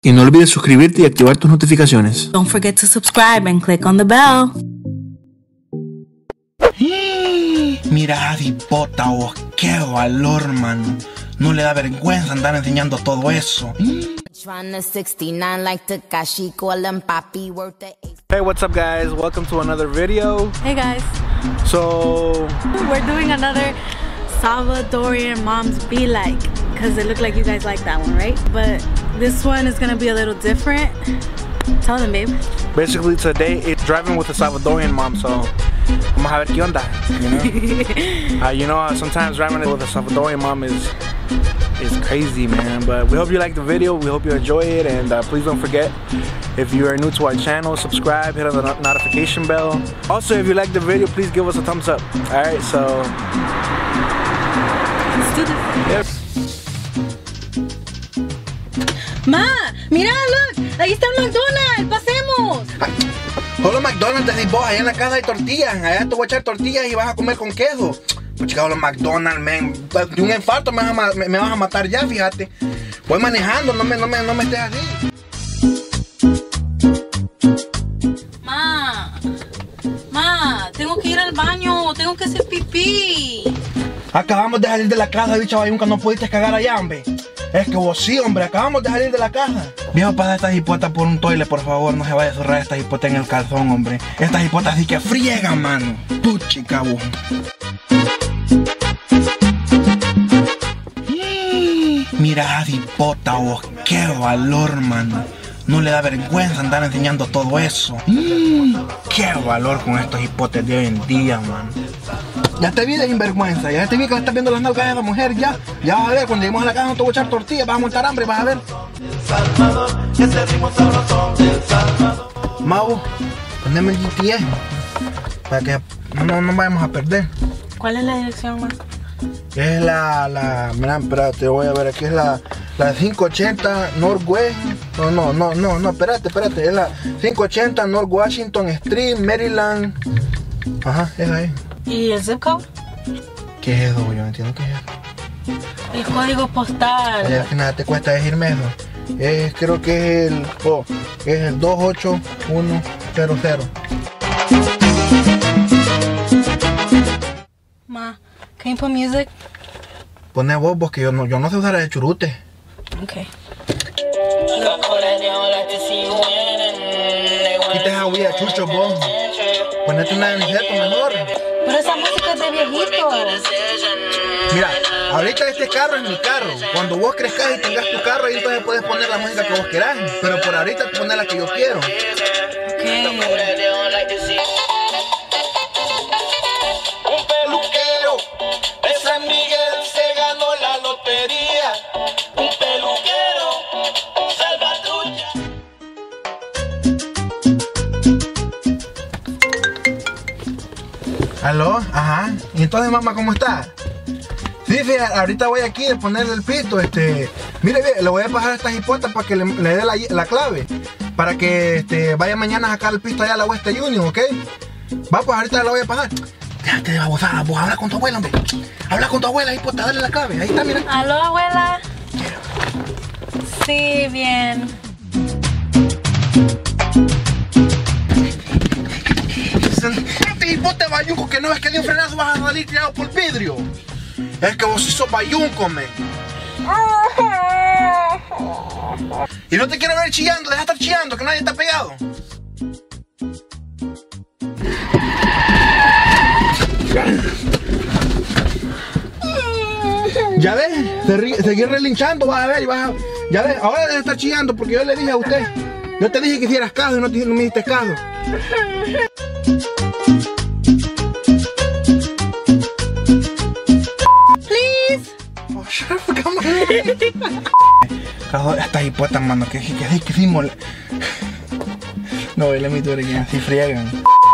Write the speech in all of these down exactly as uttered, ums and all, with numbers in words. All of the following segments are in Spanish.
Y no olvides suscribirte y activar tus notificaciones. Don't forget to subscribe and click on the bell. Mira, Hipota, vos, qué valor, mano. No le da vergüenza andar enseñando todo eso. Hey, what's up, guys? Welcome to another video. Hey guys, So, we're doing another Salvadorian Moms Be Like, because it looked like you guys like that one, right? But this one is gonna be a little different. Tell them, babe. basically today it's driving with a Salvadorian mom, so vamos a ver qué onda, you know? uh, you know, uh, sometimes driving with a Salvadorian mom is is crazy, man. But we hope you like the video, we hope you enjoy it, and uh, please don't forget, if you are new to our channel, subscribe, hit on the no notification bell. Also, if you like the video, please give us a thumbs up. Alright, so Let's do this. yep. Ma, mira, look, ahí está el McDonald's, pasemos. Solo McDonald's, decís vos, allá en la casa hay tortillas. Allá te voy a echar tortillas y vas a comer con queso. Pues chicos, los McDonald's, man. De un infarto me vas, a, me, me vas a matar ya, fíjate. Voy manejando, no me, no me, no me estés así. Ma, ma, tengo que ir al baño, tengo que hacer pipí. Acabamos de salir de la casa, bicha bayunca, no pudiste cagar allá, hombre. Es que vos sí, hombre, acabamos de salir de la casa. Viejo, pasa esta hipota por un toile, por favor, no se vaya a zurrar esta hipota en el calzón, hombre. Esta hipota sí que friega, mano. Tú, chica, vos. Mira, hipota, vos, qué valor, mano. No le da vergüenza andar enseñando todo eso. Qué valor con estos hipotes de hoy en día, mano. Ya te vi de sinvergüenza, ya te vi que le estás viendo las nalgas de la mujer, ya. Ya vas a ver, cuando lleguemos a la casa no te voy a echar tortillas, vas a montar hambre, vas a ver. Mau, poneme el G T S para que no nos vayamos a perder. ¿Cuál es la dirección, ma? Es la, la, mira, espérate, te voy a ver, aquí es la, la quinientos ochenta Northwest, no, no, no, no, no, espérate, espérate, es la quinientos ochenta North Washington Street, Maryland. Ajá, es ahí. ¿Y el zip code? ¿Qué es eso? Yo no entiendo qué es eso. El código postal. Oye, que nada te cuesta decirme eso. Es, creo que es el, oh, es el dos ocho uno cero cero. Ma, can you put music? Pone vos, vos, que yo no, yo no sé usar el churute. Okay. Quita esa huella, chucho, vos. Ponete una de mis jetos mejor. Pero esa música es de viejito. Mira, ahorita este carro es mi carro. Cuando vos crezcas y tengas tu carro, ahí entonces puedes poner la música que vos querás. Pero por ahorita poner la que yo quiero. Okay. Un peluquero de San Miguel se ganó la lotería. Un peluquero salvatrucha. ¿Aló? Ajá. ¿Y entonces, mamá, cómo está? Sí, fíjate, ahorita voy aquí a ponerle el pito, este... Mire, le voy a pasar a estas hipotas para que le, le dé la, la clave. Para que este, vaya mañana a sacar el pito allá a la West Union, ¿ok? Va, pues ahorita la voy a pasar. Déjate de babosada, vos habla con tu abuela, hombre. Habla con tu abuela, hipota, dale la clave. Ahí está, mira. ¿Aló, abuela? Sí, bien. Este hipote bayunco que no es que de un frenazo vas a salir tirado por vidrio. Es que vos sí sos bayunco, men. Y no te quiero ver chillando, deja de estar chillando, que nadie está pegado. Ya ves, seguir relinchando, vas a ver, y vas a... Ya ves, ahora deja de estar chillando porque yo le dije a usted. Yo te dije que hicieras caso y no, te, no me diste caso. Please. Oh, shut up, come on. Estas hipotas, mano, que que que hicimos. No, let me do it again, así friegan.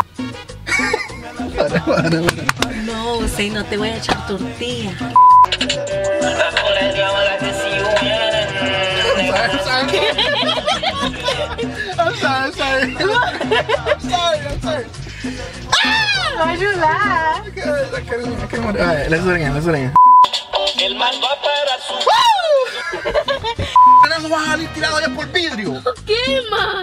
Para, para, para. No, sí, no te voy a echar tortilla. I'm sorry, I'm sorry. I'm sorry, I'm sorry. Ah, why'd you laugh? I can't, I can't, I can't. Alright, let's do it again, let's do it again. El man va para su... Vas a salir tirado allá por vidrio. Quema.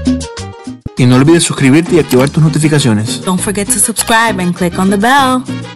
Y no olvides suscribirte y activar tus notificaciones. Don't forget to subscribe and click on the bell.